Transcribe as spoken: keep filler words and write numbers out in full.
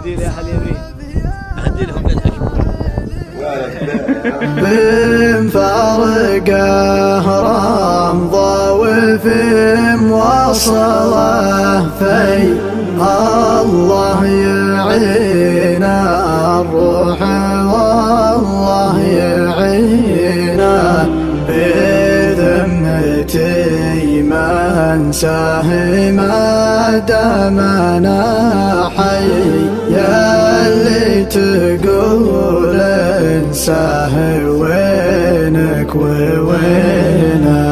اهدي لي اهل اليمين، اهدي لهم بالحكمة. بمفارقه رمضة وفي مواصله في الله يعينا الروح والله يعينا بذمتي ما انساه ما دامنا حي يا اللي تقول انساه وينك ووينه